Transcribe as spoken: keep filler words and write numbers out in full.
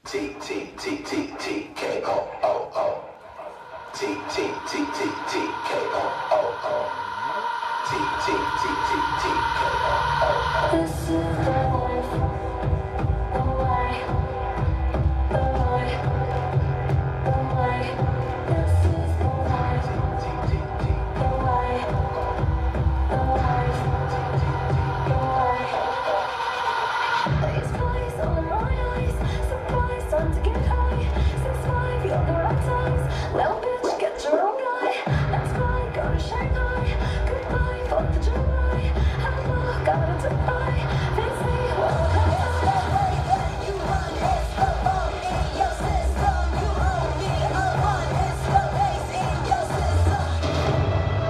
T T T T T K O O O. T T T T T K O O O. T T T T T K O O O. This is the life, the way, the way, the way. This is the life, the way, the way, the way. These boys on my eyes, surprise, time to get high. Six five, you're the right size. Little bitch, get your own guy. Let's fly, go to Shanghai. Goodbye, fourth of July. Hello, got it to buy. Fancy, well, you run, it's the ball in your system. You owe me a run, it's the bass in your system.